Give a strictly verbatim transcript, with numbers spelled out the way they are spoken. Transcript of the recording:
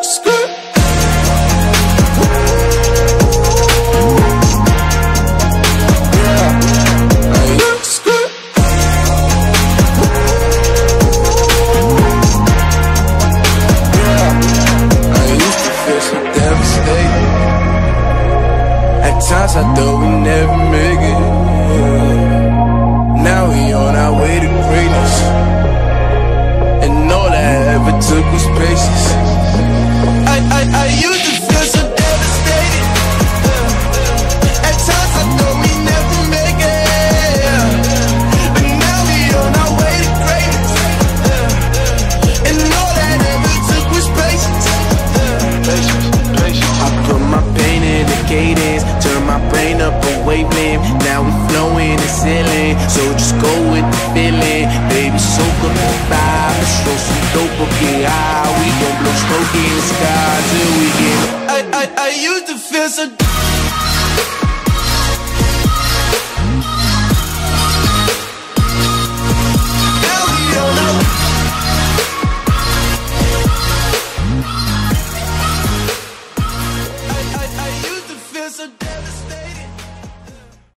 skirt. Times I thought we never make it. Now we on our way to greatness, and all I ever took was patience. I, I, I used to feel so devastated. At times I thought we never make it, but now we on our way to greatness, and all I ever took was patience. Patience, patience. I put my pain in the cadence, turn my brain up a wavelength. Now we flowing and sailing, so just go with the feeling. Baby, soak up the vibe, show some dope up, get high. We gon' blow smoke in the sky till we get. I, I, I used to feel so